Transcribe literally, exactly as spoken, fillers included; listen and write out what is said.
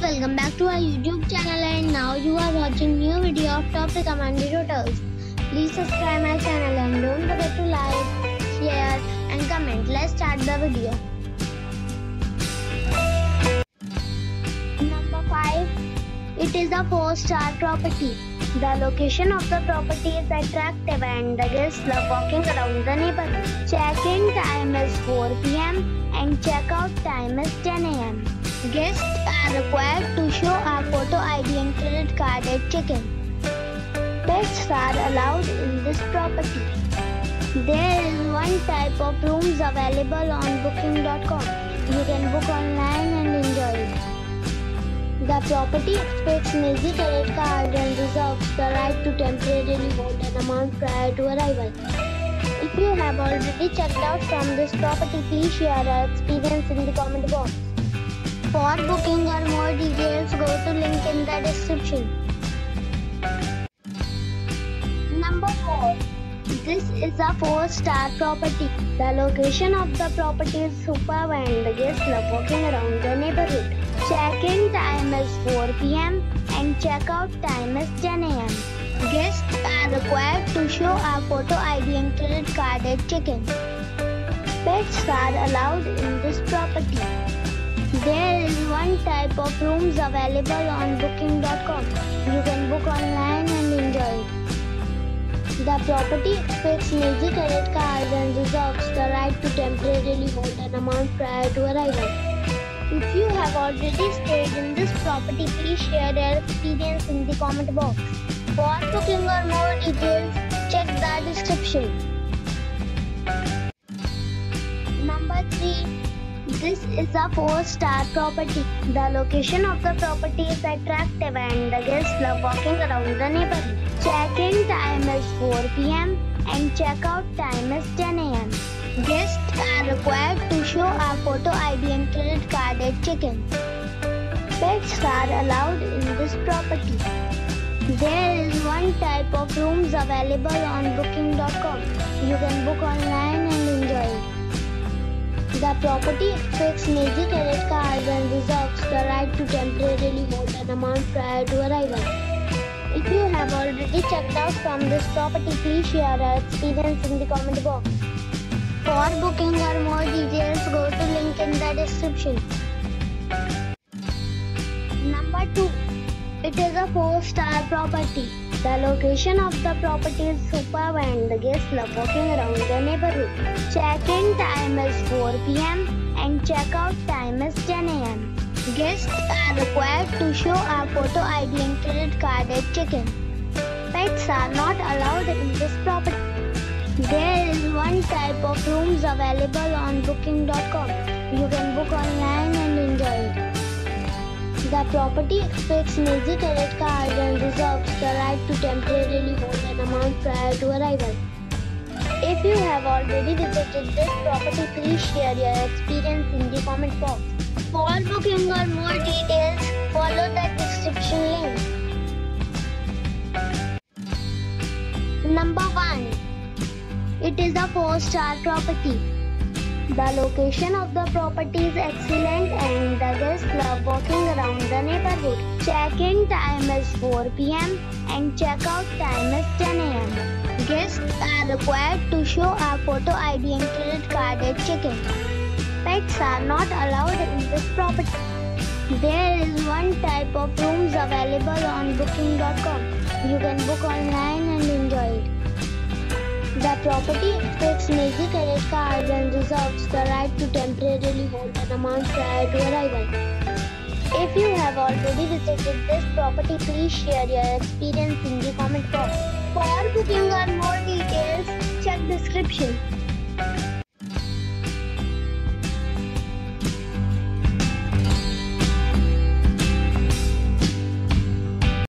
welcome back to our YouTube channel, and now you are watching new video of top recommended hotels. Please subscribe my channel and don't forget to like, share and comment. Let's start the video. Number five. It is a four star property. The location of the property is attractive and the guests love walking around the neighborhood. Check-in time is four p m and check-out time is ten a m Guests are required to show a photo I D and credit card at check-in. Pets are allowed in this property. There is one type of rooms available on booking dot com. You can book online and enjoy it. The property expects major credit card and reserves the right to temporarily hold an amount prior to arrival. If you have already checked out from this property, please share your experience in the comment box. For booking or more details, go to link in the description. Number four. This is a four star property. The location of the property is superb and the guests love walking around the neighborhood. Check-in time is four p m and check-out time is ten a m Guests are required to show a photo I D and credit card at check-in. Pets are allowed in this property. There is one type of rooms available on booking dot com. You can book online and enjoy it. The property expects major credit card and reserves the right to temporarily hold an amount prior to arrival. If you have already stayed in this property, please share your experience in the comment box. For booking or more details, check the description. Number three. This is a four star property. The location of the property is attractive and the guests love walking around the neighborhood. Check-in time is four p m and check-out time is ten a m Guests are required to show a photo I D and credit card at check-in. Pets are allowed in this property. There is one type of rooms available on booking dot com. You can book online and enjoy it. The property expects major credit cards and reserves the right to temporarily hold an amount prior to arrival. If you have already checked out from this property, please share your experience in the comment box. For booking or more details, go to link in the description. Number two. It is a four star property. The location of the property is superb and the guests love walking around the neighborhood. Check-in time is four p m and check-out time is ten a m Guests are required to show a photo I D and credit card at check-in. Pets are not allowed in this property. There is one type of rooms available on booking dot com. You can book online and enjoy it. The property expects major credit card and reserves the right to temporarily hold an amount prior to arrival. If you have already visited this property, please share your experience in the comment box. For booking or more details, follow the description link. Number one. It is a four star property. The location of the property is excellent and the guests love walking around the neighborhood. Check-in time is four p m and check-out time is ten a m Guests are required to show a photo I D and credit card at check-in. Pets are not allowed in this property. There is one type of rooms available on booking dot com. You can book online and enjoy it. The property expects major credit cards and reserves the right to temporarily hold an amount prior to arrival. If you have already visited this property, please share your experience in the comment box. For booking or more details, check description.